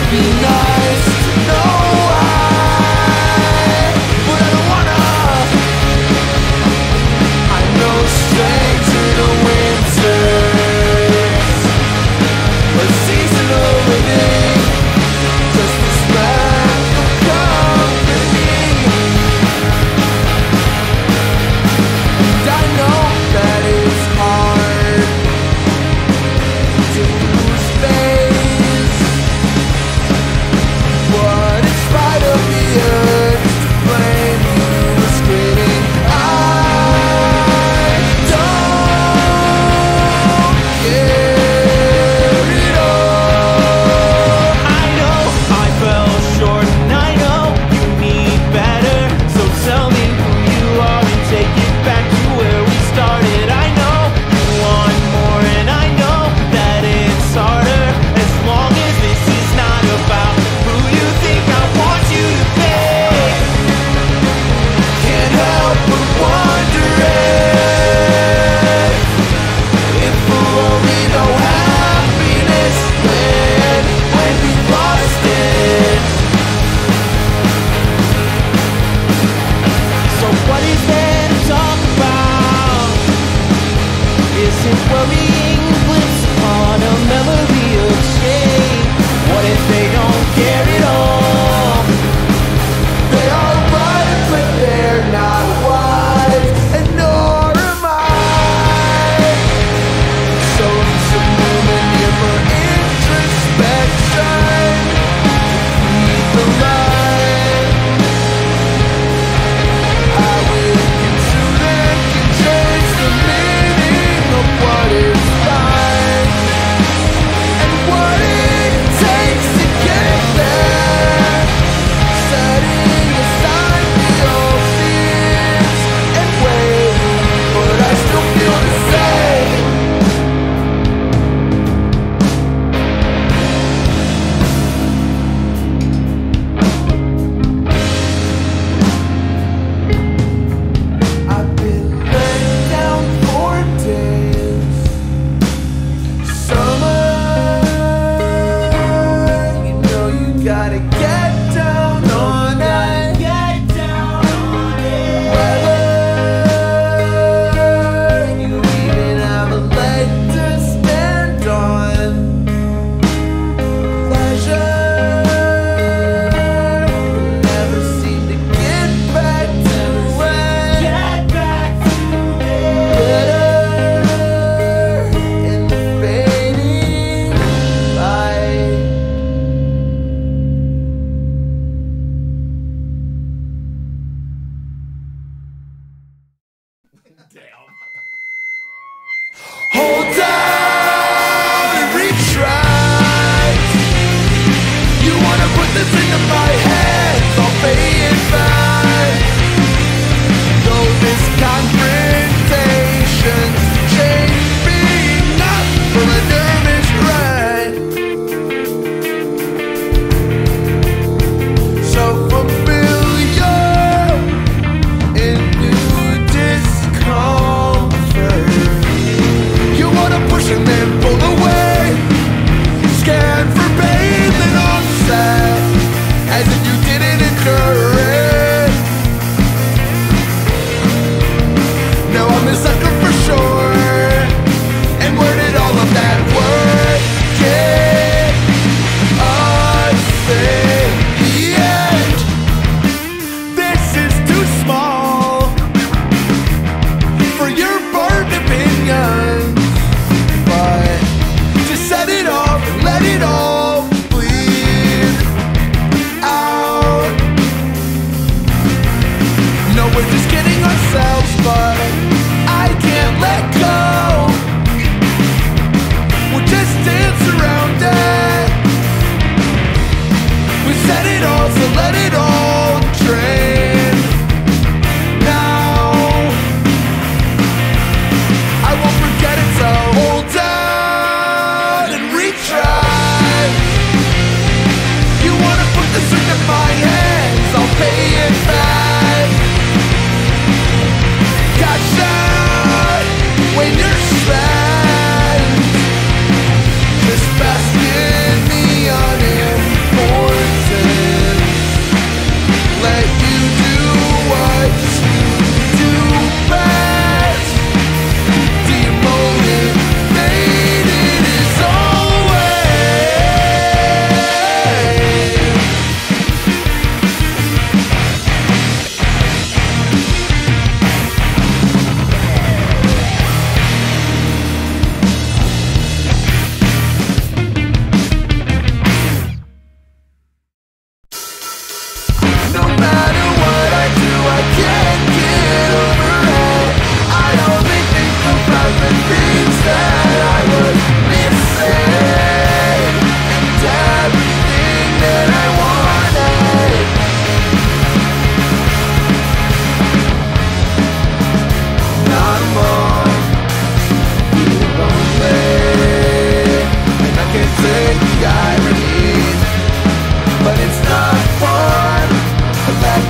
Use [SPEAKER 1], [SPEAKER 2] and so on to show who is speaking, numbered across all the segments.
[SPEAKER 1] be nice to know why, but I don't wanna. I know straight to the winters, a seasonal living, just this lack of company. And I know that it's hard to lose face, but in spite of the urge to blame you, it's getting I don't care at all.
[SPEAKER 2] I know I fell short, and I know you need better. So tell me who you are and take it back to where we started. I know you want more, and I know that it's harder. As long as this is not about who you think I want you to be.
[SPEAKER 1] Can't help but wondering if we'll only know happiness when we've lost it.
[SPEAKER 2] So what is there to talk about? Is it worrying blips upon a memory of shame? What if they don't care at all?
[SPEAKER 1] They are right, but they're not wise, and nor am I. So it's a moment here for introspection. Read the line. I will consider can change the meaning of what is fine and what it takes to get there. Setting aside the old fears and waiting, but I still feel the same. I've been let down for days. Summer, you know you gotta get down on it. Weather, you even have a leg to stand on. Pleasure, never seem to get back to it. Glitter in the fading light. Hold down and retract. You wanna put this into my hands, I'll pay it back. Though this confrontation's changed me not from a nervous wreck. So familiar in new discomfort. You wanna push and then pull away. Scan for pain, then offset as it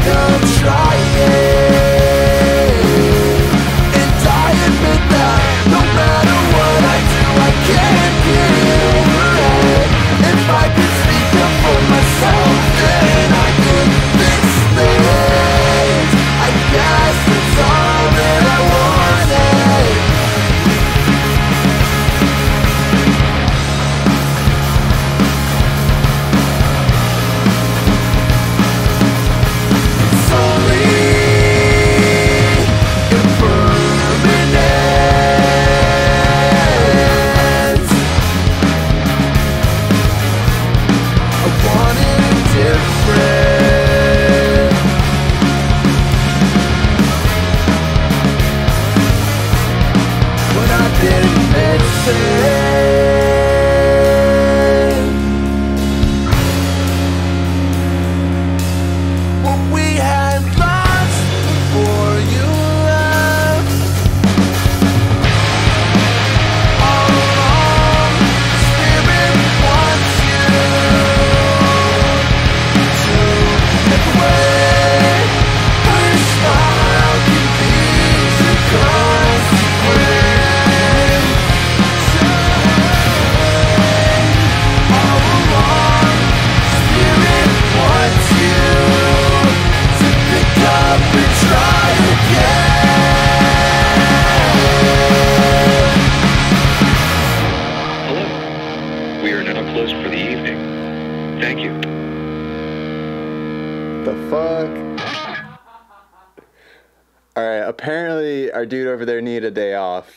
[SPEAKER 1] I'm trying, and I admit that no matter what I do, I can't get over it. If I could speak up for myself, then I could fix things. I guess that's all that I wanted. It's only impermanent. I wanted different. When I didn't miss it. What we had lost before you left. All along, Spirit wants you to make a way. Her smile can be the consequence. All along, Spirit wants you to pick up and try again.
[SPEAKER 3] Hello. We are now closed for the evening. Thank you.
[SPEAKER 4] The fuck? Alright, apparently our dude over there needed a day off.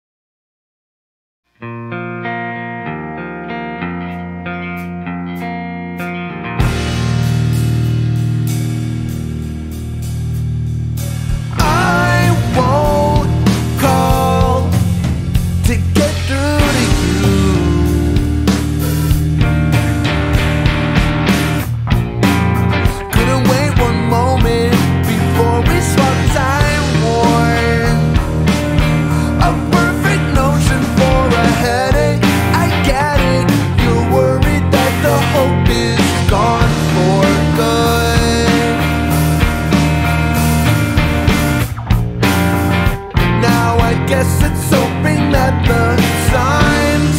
[SPEAKER 1] I won't call to get through to you. Couldn't wait one moment before we swap time worn. A perfect notion for a headache. I get it. You're worried that the hope is gone for good. Now I guess it's hoping that the time's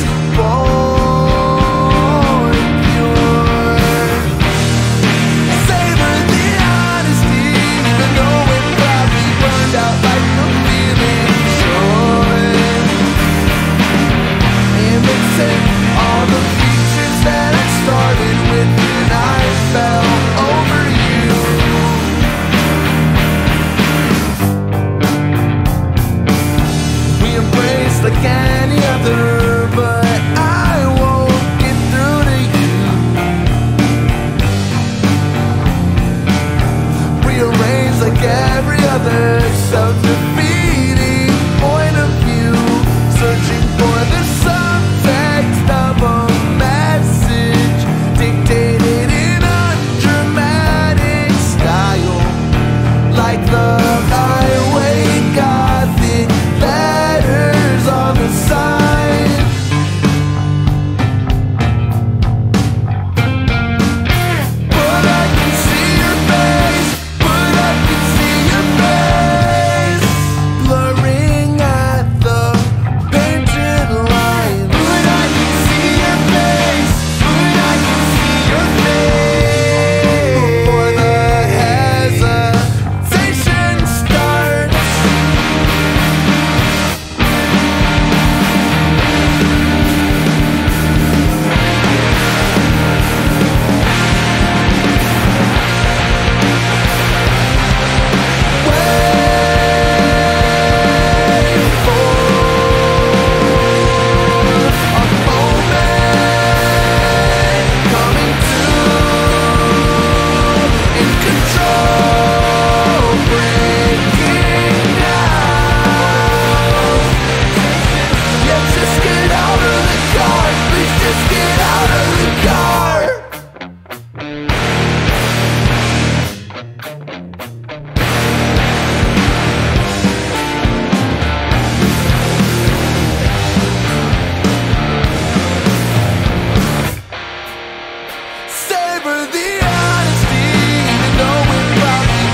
[SPEAKER 1] born pure. Savor the honesty, even though it probably burned out like the feeling should. And mixing all the features that I started with when I fell over you. We embrace like any other, but I won't get through to you. Rearrange like every other self-defeating point of view, searching for the subtext of a message dictated in a dramatic style, like the highway Gothic letters on the side. But I can see your face, but I can see your face, blurring at the painted line. But I can see your face, but I can see your face before the hesitation starts. Savor the honesty, even though it probably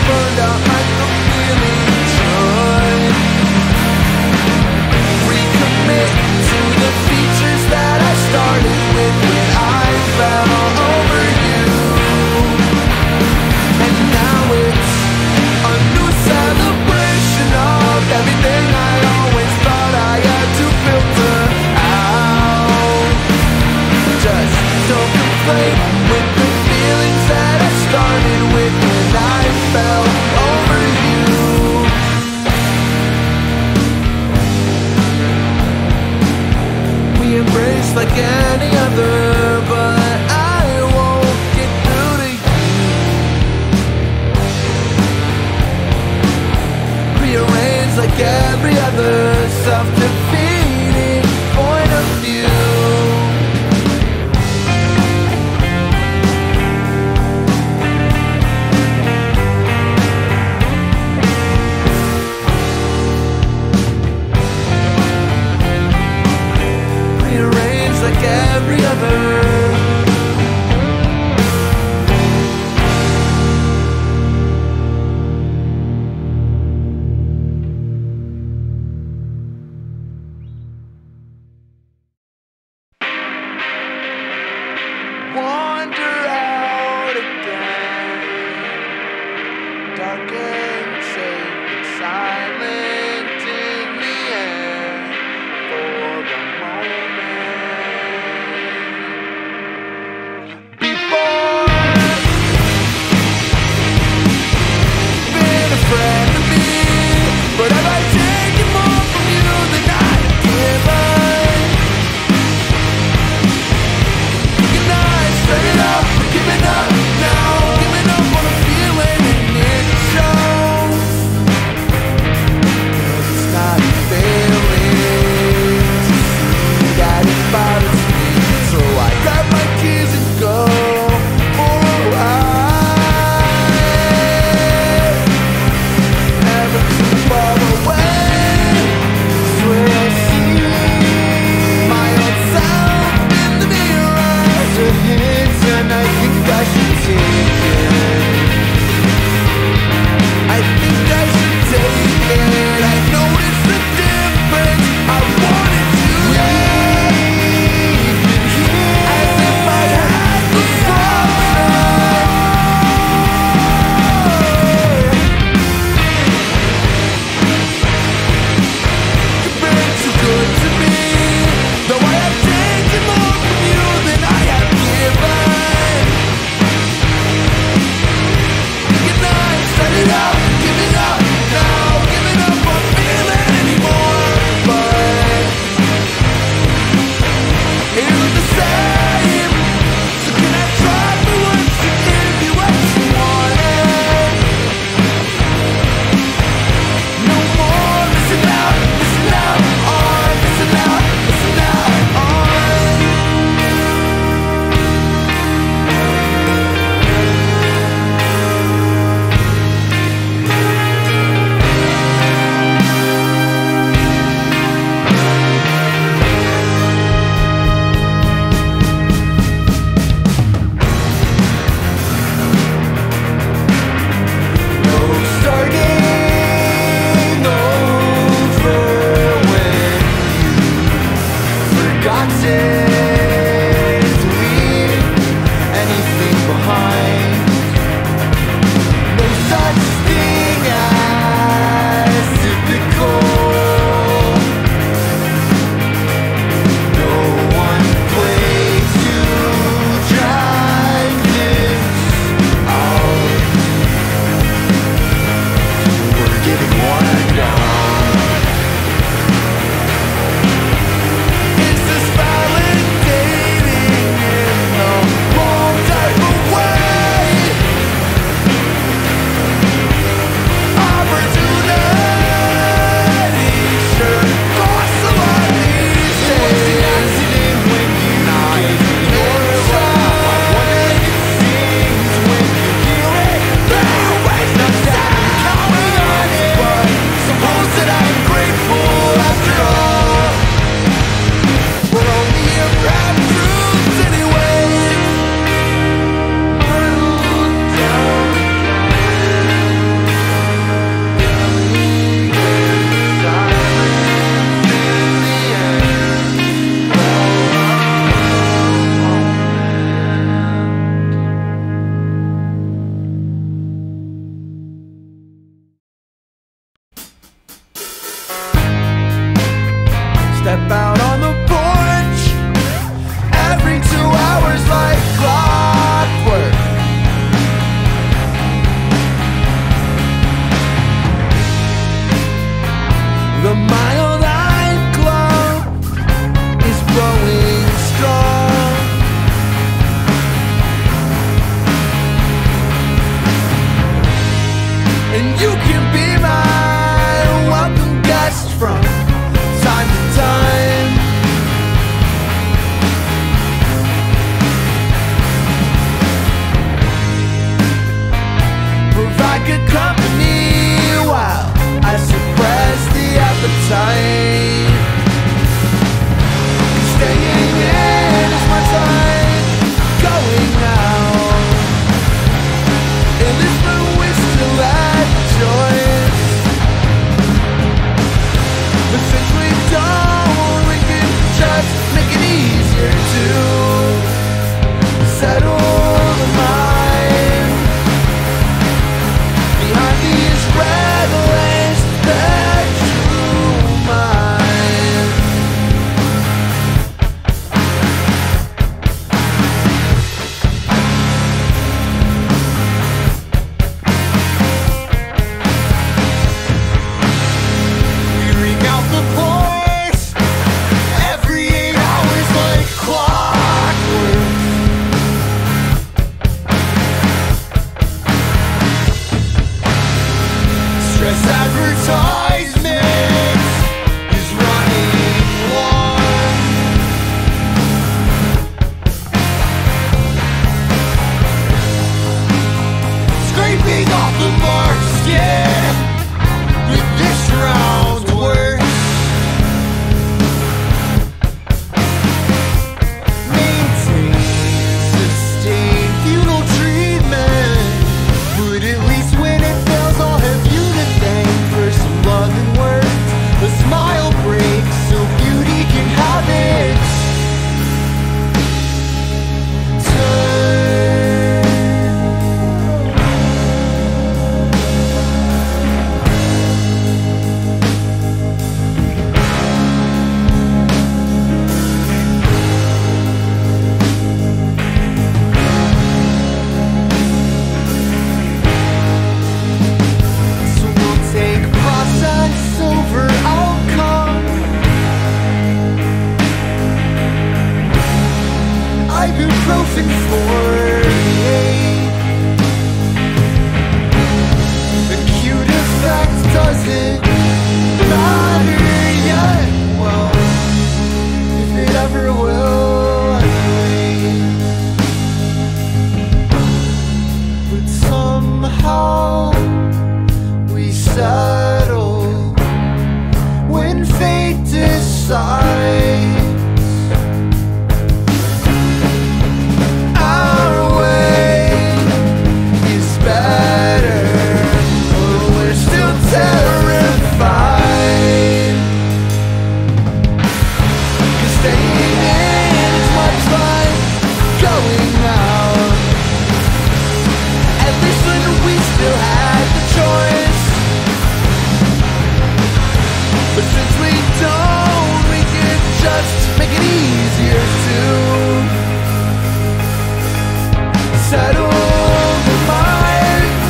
[SPEAKER 1] settle their minds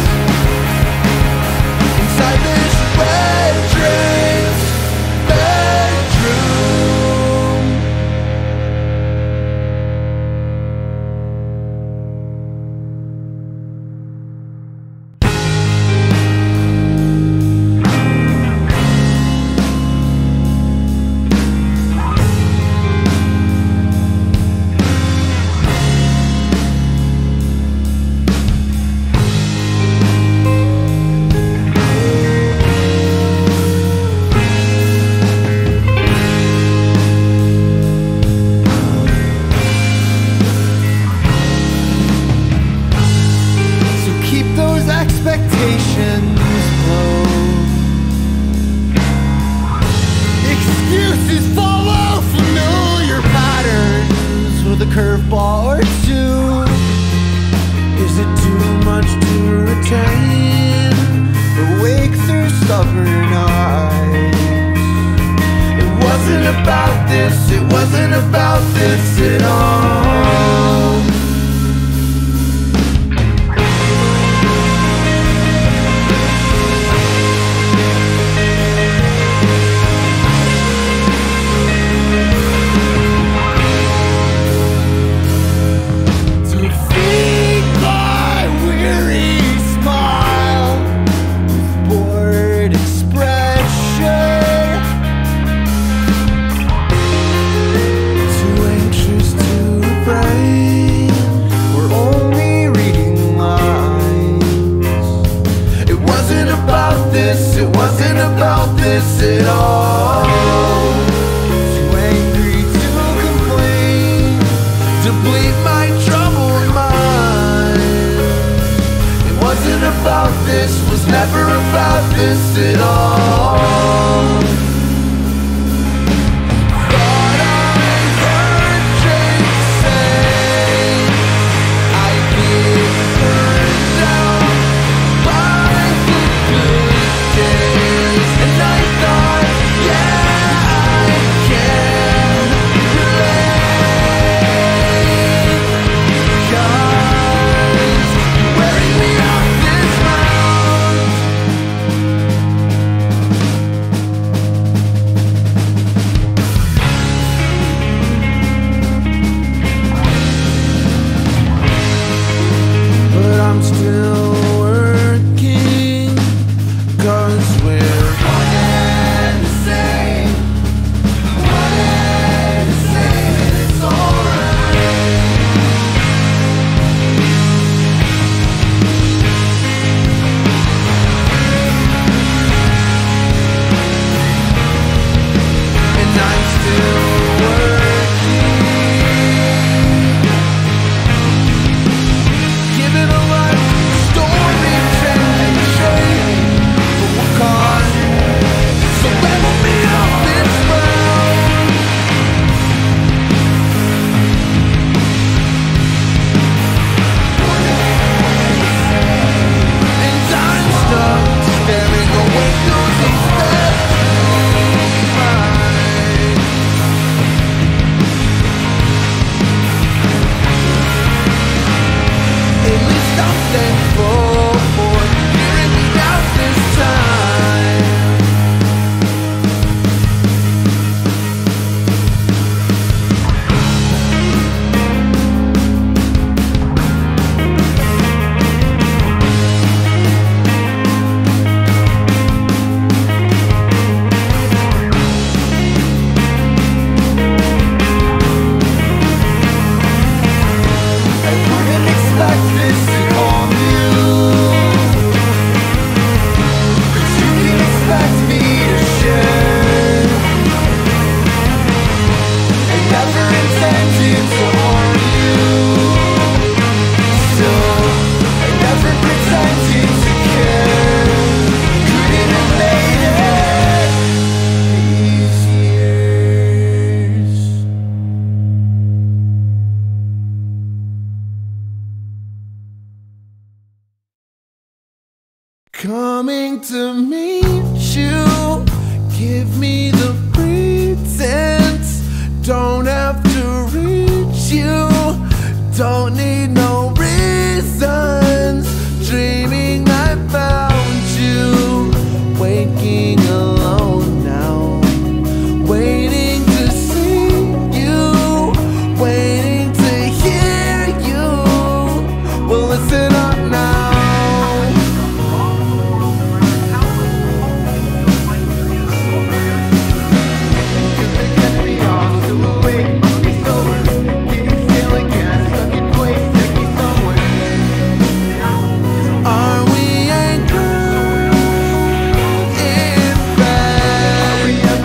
[SPEAKER 1] inside this red draped bedroom. Expectations low. Excuses follow familiar patterns with a curveball or two. Is it too much to retain? Awake through stubborn eyes. It wasn't about this, it wasn't about this at all. It wasn't about this at all. Too angry to complain, to bleed my troubled mind. It wasn't about this, was never about this at all. Thought I heard Jake say I'd get burned out by the good days, and I thought, yeah, I can relate. 'Cause you're wearing me out this round. But I'm still working, 'cause we're one and the same, one and the same, and it's alright. And I'm still working, giving a life story, changing shape. But we're caught, so level me up this round. And I'm stuck staring away through these bedroom eyes. At least I'm thankful for hearing me out this time. I wouldn't expect this at all you, but you can expect me to share. I never intended to harm you, so I never pretended to care. Couldn't have made it these years. Coming to meet you, give me the pretense. Don't have to reach you, don't need no reason. Well, listen up now. Are we anchored in bed?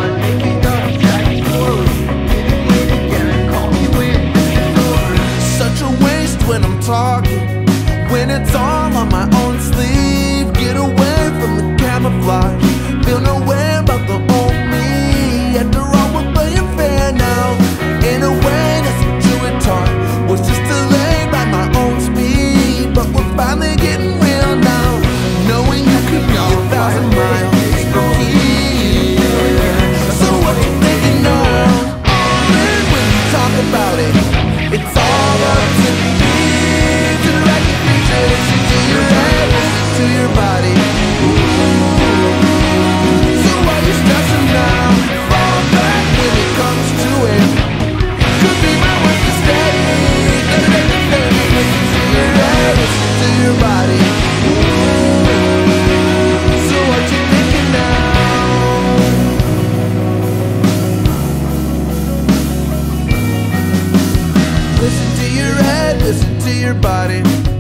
[SPEAKER 1] Such a waste when I'm talking, when it's all on my own sleeve. Get away from the camouflage, feel no way about the old me. After all, we're playing fair now, in a way that's what you were taught was just delayed by my own speed. But we're finally getting real now, knowing you could be 1,000 miles from here. So what you thinking now? All in when you talk about it, it's all up to me. Direct your features into your head, to your body. So why you stressing now? Fall back when it comes to it. Could be my worst mistake. Gotta make the face, listen to your head, listen to your body. So what you thinking now? Listen to your head, listen to your body.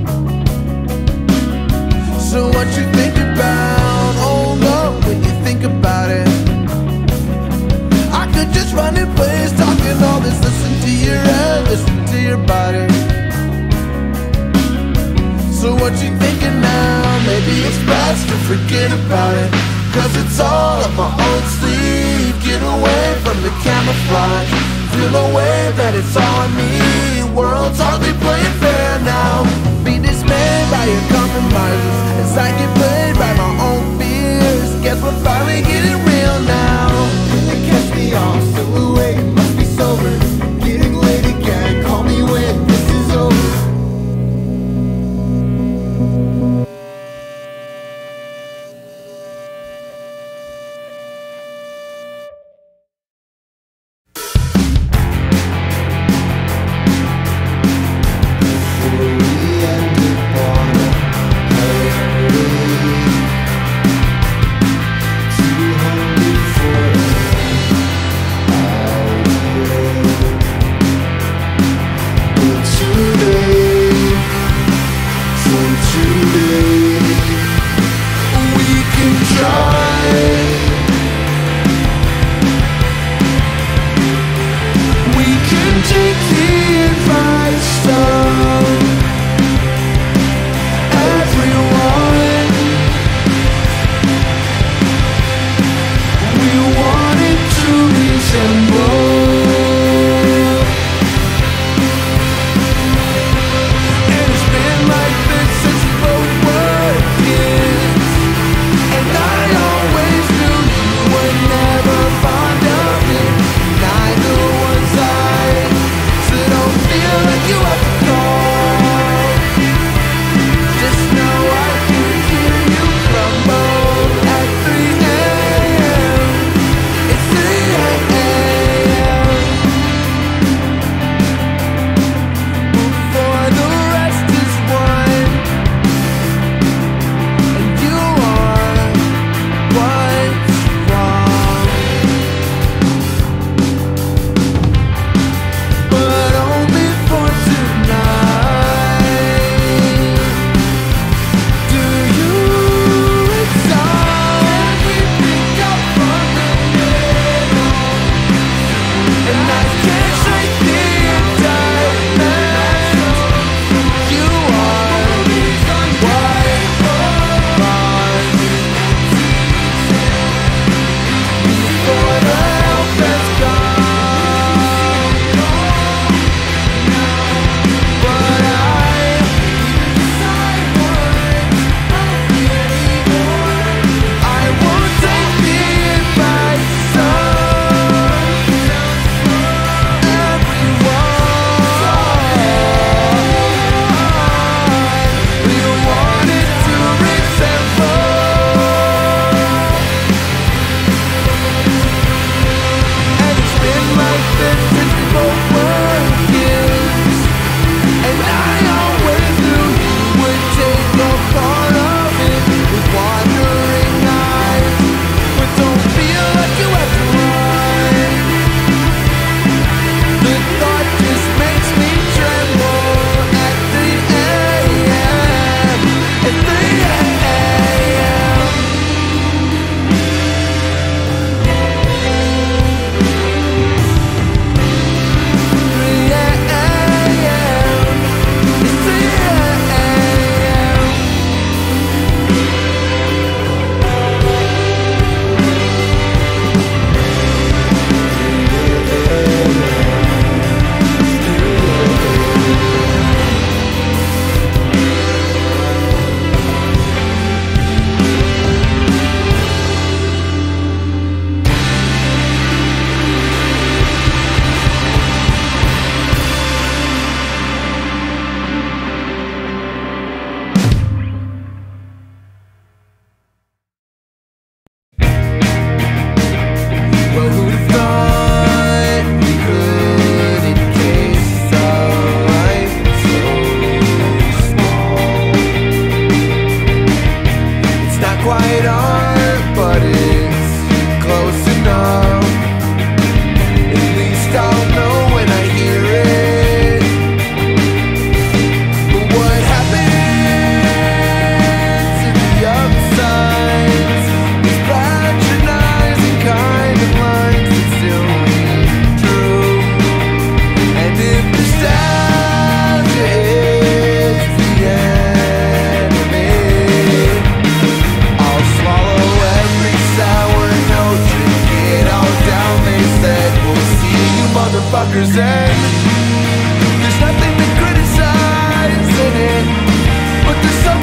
[SPEAKER 1] So what you think about? Hold up when you think about it. I could just run in place talking all this. Listen to your head, listen to your body. So what you thinking now? Maybe it's best to forget about it, 'cause it's all up my own sleeve. Get away from the camouflage, feel the way that it's all on me. World's hardly playing fair now. Be dismayed by your compromises as I get played by my own fears. Guess we're finally getting real now. They catch me off silhouette, must be sober. Getting late again, call me when this is over. We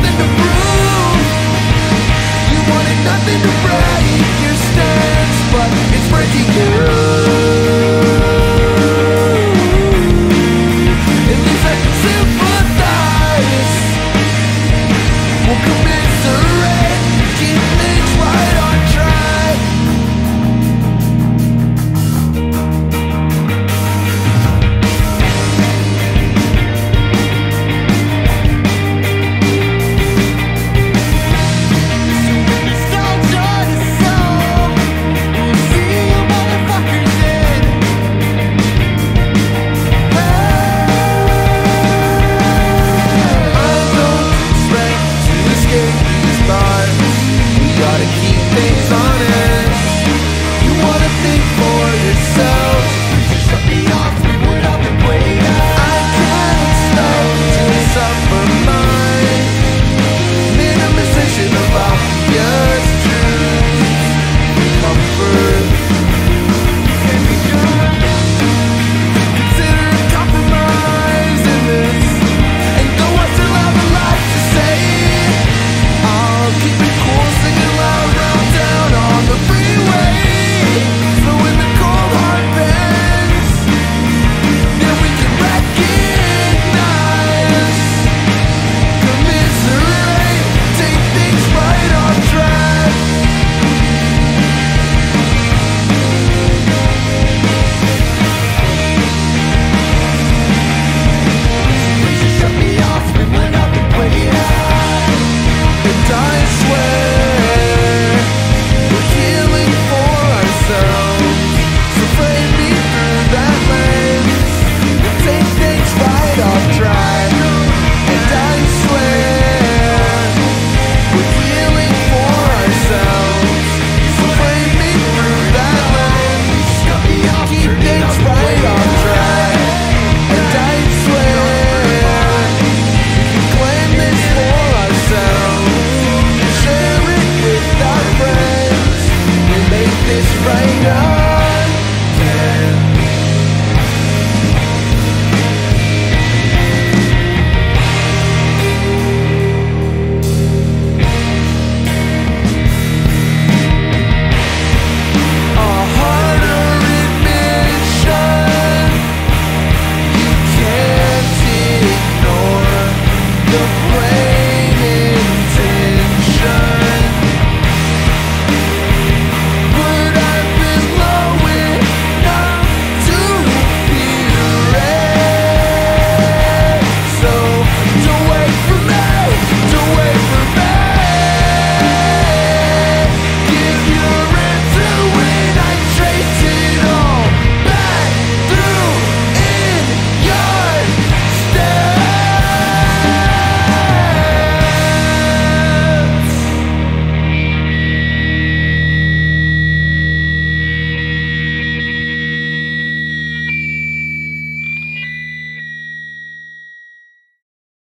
[SPEAKER 1] nothing to prove.